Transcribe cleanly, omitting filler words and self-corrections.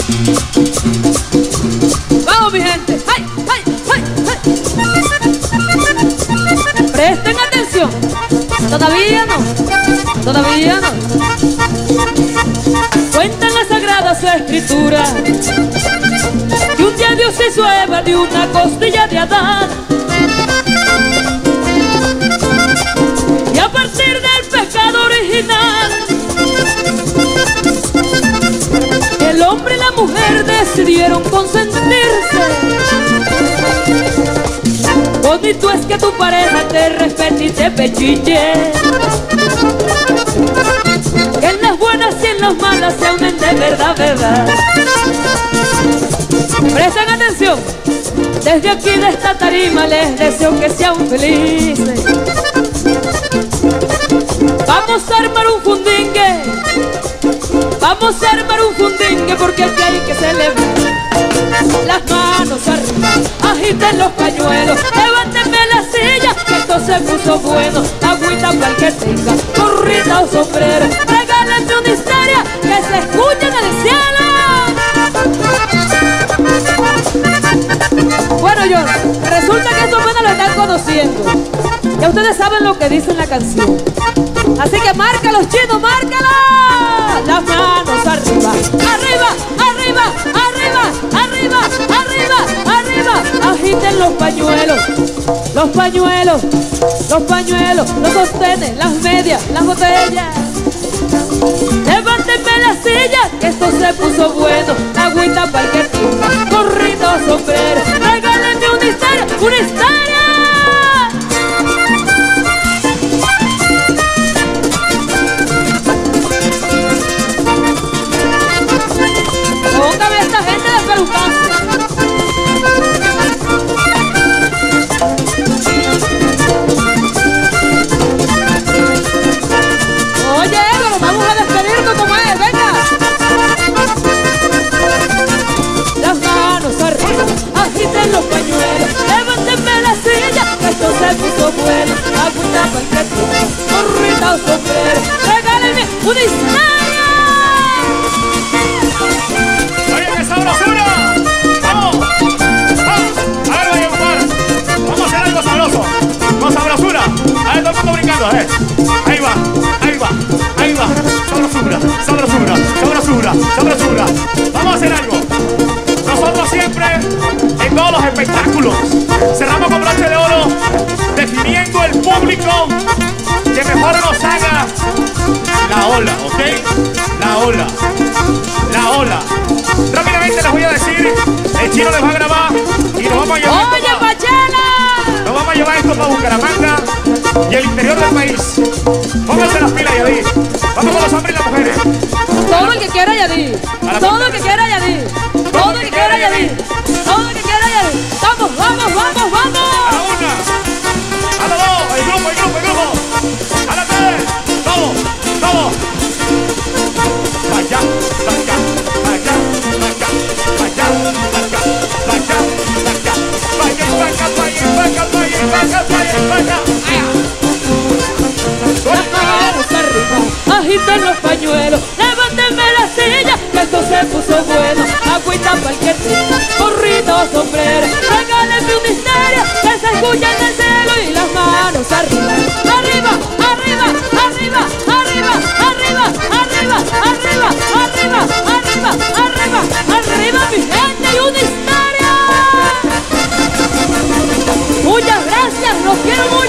Vamos, mi gente. ¡Ay, ay, ay, ay! Presten atención. Todavía no. Todavía no. Cuenta en la Sagrada Escritura que un día Dios hizo a Eva de una costilla de Adán, y a partir del pecado original el hombre y la mujer decidieron consentirse. Bonito es que tu pareja te respete y te pechille, que en las buenas y en las malas se unen de verdad, verdad. Presten atención, desde aquí de esta tarima les deseo que sean felices. Vamos a armar un fundingue, vamos a armar un fundingue, porque aquí hay que celebrar. Las manos arriba, agiten los pañuelos, levántenme la silla, que esto se puso bueno. Agüita para el que tenga, gorrita o sombrero, regálenme una historia que se escuche en el cielo. Bueno, yo, resulta que estos buenos lo están conociendo. Ya ustedes saben lo que dice en la canción. Así que márcalos, chinos, márcalos. Las manos arriba, arriba, arriba, arriba, arriba, arriba, arriba. Agiten los pañuelos, los pañuelos, los pañuelos, los sostenes, las medias, las botellas. Levántenme la silla, que esto se puso bueno. Agüita para el que tenga, gorrito o sombrero, regálenme una historia, una historia. Póngame a esta gente de pelucazo. Oye, pero vamos a despedirnos como es, venga. Las manos arriba, agiten los pañuelos, levántenme la silla, que esto se puso bueno. Agüita para el que tenga, gorrita o sombrero, regálenme una historia. ¡Oye, qué sabrosura! ¡Vamos! ¡Vamos! A ver, vaya, compadre. Vamos a hacer algo sabroso, con sabrosura. A ver, todo el mundo brincando, Ahí va, ahí va, ahí va. Sabrosura, sabrosura, sabrosura, sabrosura. Vamos a hacer algo. Nosotros siempre, en todos los espectáculos, cerramos con broche de oro, definiendo el público que mejor nos haga la ola, ¿ok? La ola, la ola. Rápidamente les voy a decir, el chino les va a grabar y nos vamos a llevar. ¡Oye, Pachela! Nos vamos a llevar esto para Bucaramanga y el interior del país. Pónganse las pilas, Yadí. Vamos con los hombres y las mujeres. Todo el que quiera Yadí, todo el que quiera Yadí, todo el que quiera Yadí, todo el que quiera Yadí. Vamos, vamos, vamos, vamos. A la una, a la dos, el grupo, el grupo, el grupo. A la tres, todo, todo. Vaya, vaya, vaya, vaya, vaya, vaya, vaya, vaya, vaya, vaya, vaya, vaya, vaya, vaya, vaya. Las manos arriba, agiten los pañuelos, levántenme la silla, que esto se puso bueno. Agüita para el que tenga, gorrito o sombrero, regálenme una historia que se escuche en el cielo. Y las manos arriba, arriba, arriba, arriba, arriba, arriba, arriba, arriba, arriba, arriba, arriba, arriba, mi gente, y una historia. Muchas gracias, los quiero mucho.